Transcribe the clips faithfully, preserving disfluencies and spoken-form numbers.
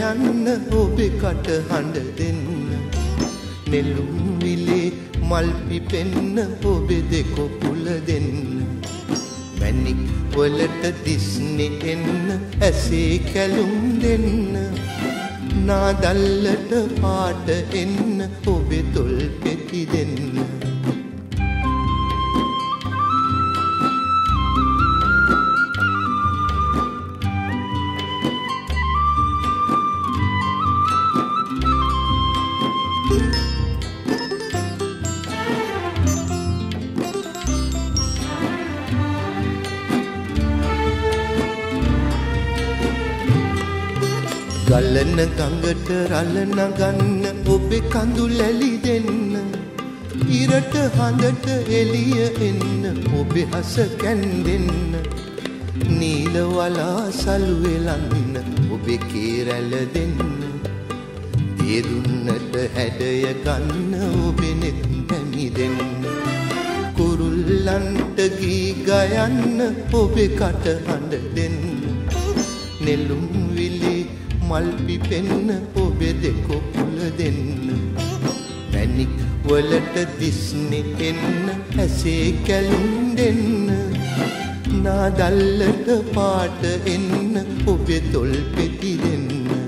ගයන්න ඔබේ කට හඬ දෙන්න නෙළුම් විලේ මල් පිපෙන්න ඔබේ දෙකොපුල දෙන්න මැණික් වලට දිස්නේ එන්න ඇසේ කැලුම් දෙන්න නාදල්ලට පාට එන්න ඔබේ තොල් පෙති දෙන්න ගලන ගඟට රළ නගන්න ඔබේ කඳුලැලි දෙන්න ඉරට හඳට එළිය එන්න ඔබේ හස කැන්දෙන්න නීල වලා සලු එලන්න ඔබේ කේරැළ දෙන්න දිය දුන්නට හැඩය ගන්න ඔබේ නෙත් පැමි දෙන්න කුරුල්ලන්ට ගී ගයන්න ඔබේ කට හඬ දෙන්න නෙළුම් විලේ මල් පිපෙන්න ඔබේ දෙකොපුල දෙන්න මැණික් වලට දිස්නේ එන්න ඇසේ කැලුම් දෙන්න නාදල්ලට පාට එන්න ඔබේ තොල් පෙති දෙන්න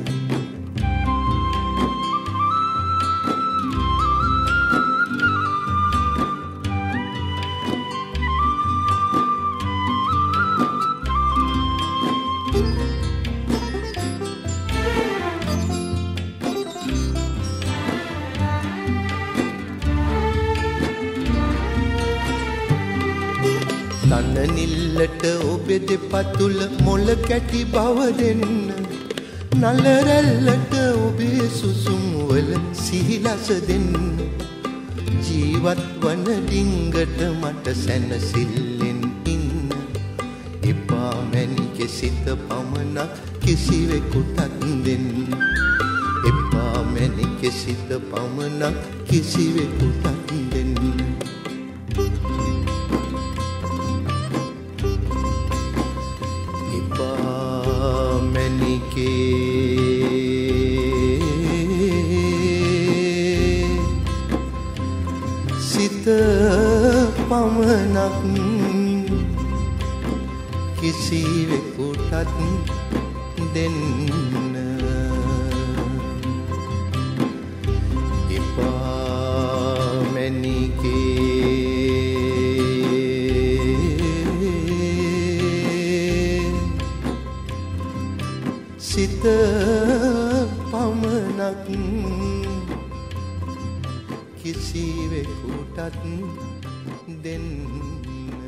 තන නිල්ලට ඔබේ දෙපතුල මොළ කැටි බව දෙන්න නල රැල්ලට ඔබේ සුසුම් වල සිහිලස දෙන්න ජීවත් වන ඩිංගට මට සැනසෙල්ලෙන් ඉන්න එපා මැණිකේ සිත පමණක් කිසිවෙකුටත් දෙන්න එපා මැණිකේ සිත පමණක් කිසිවෙකුටත් දෙන්න සිත පමණක් කිසිවෙකුටත් දෙන්න එපා මැණිකේ සිත පමණක් කිසිවෙකුටත් දෙන්න